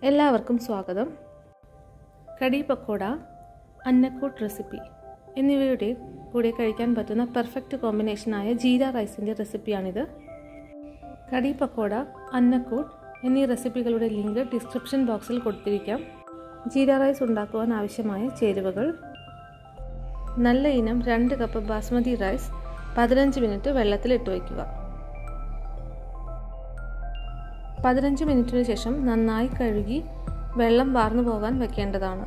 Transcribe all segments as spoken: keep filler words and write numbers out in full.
എല്ലാവർക്കും സ്വാഗതം. കടി പക്കോട, അന്നക്കൂട്ട് റെസിപ്പി എന്നിവയുടെ കൂടെ കഴിക്കാൻ പറ്റുന്ന പെർഫെക്റ്റ് കോമ്പിനേഷനായ ജീര റൈസിൻ്റെ റെസിപ്പിയാണിത്. കടി പക്കോട, അന്നക്കൂട്ട് എന്നീ റെസിപ്പികളുടെ ലിങ്ക് ഡിസ്ക്രിപ്ഷൻ ബോക്സിൽ കൊടുത്തിരിക്കാം. ജീര റൈസ് ഉണ്ടാക്കുവാൻ ആവശ്യമായ ചേരുവകൾ: നല്ല ഇനം രണ്ട് കപ്പ് ബാസ്മതി റൈസ് പതിനഞ്ച് മിനിറ്റ് വെള്ളത്തിലിട്ട് വയ്ക്കുക. പതിനഞ്ച് മിനിറ്റിന് ശേഷം നന്നായി കഴുകി വെള്ളം വാർന്നു പോകാൻ വെക്കേണ്ടതാണ്.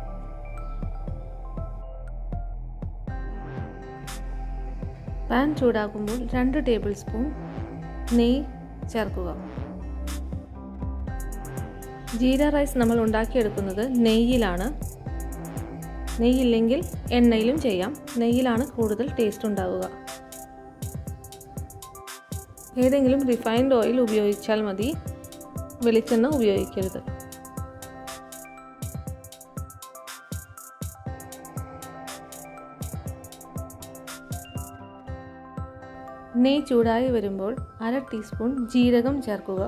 പാൻ ചൂടാകുമ്പോൾ രണ്ട് ടേബിൾ സ്പൂൺ നെയ്യ് ചേർക്കുക. ജീര റൈസ് നമ്മൾ ഉണ്ടാക്കിയെടുക്കുന്നത് നെയ്യിലാണ്. നെയ്യില്ലെങ്കിൽ എണ്ണയിലും ചെയ്യാം. നെയ്യിലാണ് കൂടുതൽ ടേസ്റ്റ് ഉണ്ടാവുക. ഏതെങ്കിലും റിഫൈൻഡ് ഓയിൽ ഉപയോഗിച്ചാൽ മതി, വെളിച്ചെണ്ണ ഉപയോഗിക്കരുത്. നെയ്യ് ചൂടായി വരുമ്പോൾ അര ടീസ്പൂൺ ജീരകം ചേർക്കുക.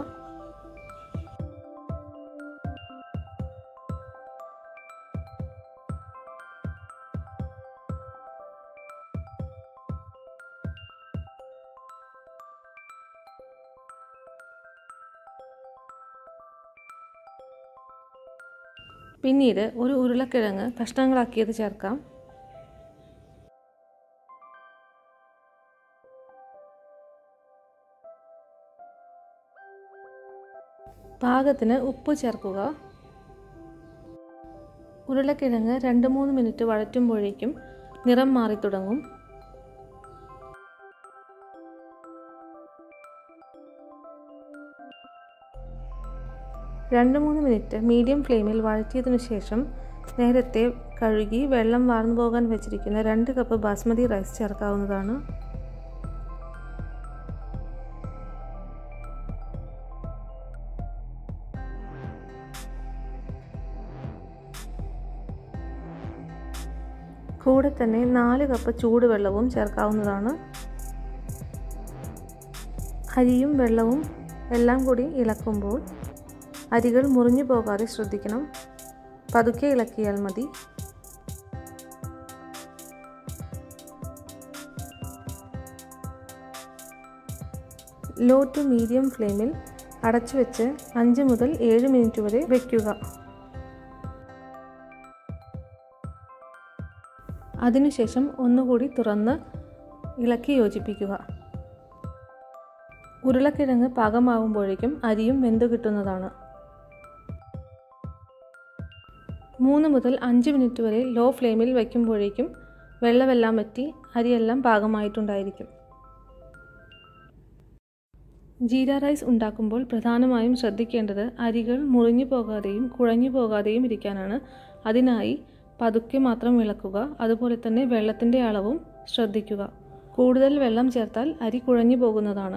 പിന്നീട് ഒരു ഉരുളക്കിഴങ്ങ് കഷ്ണങ്ങളാക്കിയത് ചേർക്കാം. പാകത്തിന് ഉപ്പ് ചേർക്കുക. ഉരുളക്കിഴങ്ങ് രണ്ട് മൂന്ന് മിനിറ്റ് വഴറ്റുമ്പോഴേക്കും നിറം മാറി തുടങ്ങും. രണ്ട് മൂന്ന് മിനിറ്റ് മീഡിയം ഫ്ലെയിമിൽ വഴറ്റിയതിനു ശേഷം നേരത്തെ കഴുകി വെള്ളം വാർന്നു പോകാൻ വെച്ചിരിക്കുന്ന രണ്ട് കപ്പ് ബാസ്മതി റൈസ് ചേർക്കാവുന്നതാണ്. കൂടെ തന്നെ നാല് കപ്പ് ചൂടുവെള്ളവും ചേർക്കാവുന്നതാണ്. അരിയും വെള്ളവും എല്ലാം കൂടി ഇളക്കുമ്പോൾ അരികൾ മുറിഞ്ഞു പോകാതെ ശ്രദ്ധിക്കണം. പതുക്കെ ഇളക്കിയാൽ മതി. ലോ ടു മീഡിയം ഫ്ലെയിമിൽ അടച്ചു വെച്ച് അഞ്ച് മുതൽ ഏഴ് മിനിറ്റ് വരെ വയ്ക്കുക. അതിനുശേഷം ഒന്നുകൂടി തുറന്ന് ഇളക്കി യോജിപ്പിക്കുക. ഉരുളക്കിഴങ്ങ് പാകമാകുമ്പോഴേക്കും അരിയും വെന്തു കിട്ടുന്നതാണ്. മൂന്ന് മുതൽ അഞ്ച് മിനിറ്റ് വരെ ലോ ഫ്ലെയിമിൽ വയ്ക്കുമ്പോഴേക്കും വെള്ളമെല്ലാം വറ്റി അരിയെല്ലാം പാകമായിട്ടുണ്ടായിരിക്കും. ജീര റൈസ് ഉണ്ടാക്കുമ്പോൾ പ്രധാനമായും ശ്രദ്ധിക്കേണ്ടത് അരികൾ മുറിഞ്ഞു പോകാതെയും കുഴഞ്ഞു പോകാതെയും ഇരിക്കാനാണ്. അതിനായി പതുക്കെ മാത്രം ഇളക്കുക. അതുപോലെ തന്നെ വെള്ളത്തിൻ്റെ അളവും ശ്രദ്ധിക്കുക. കൂടുതൽ വെള്ളം ചേർത്താൽ അരി കുഴഞ്ഞു പോകുന്നതാണ്.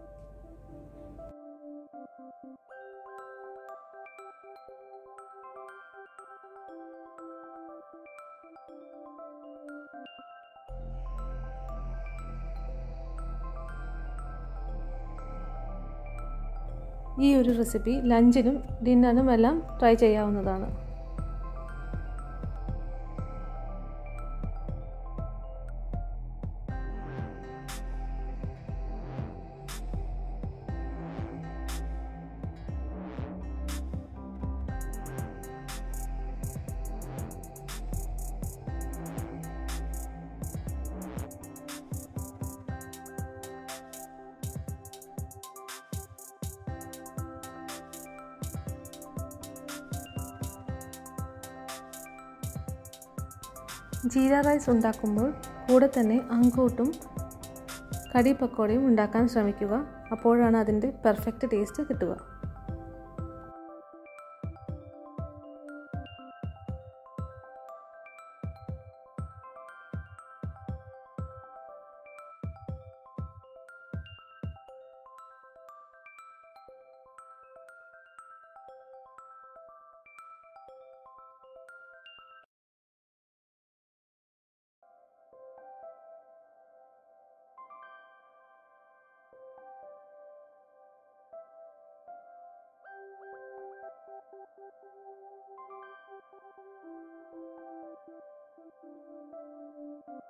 ഈ ഒരു റെസിപ്പി ലഞ്ചിനും ഡിന്നറിനും എല്ലാം ട്രൈ ചെയ്യാവുന്നതാണ്. ജീര റൈസ് ഉണ്ടാക്കുമ്പോൾ കൂടെ തന്നെ അങ്കൂട്ടും കടി പക്കോടയും ഉണ്ടാക്കാൻ ശ്രമിക്കുക. അപ്പോഴാണ് അതിൻ്റെ പെർഫെക്റ്റ് ടേസ്റ്റ് കിട്ടുക.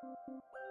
you.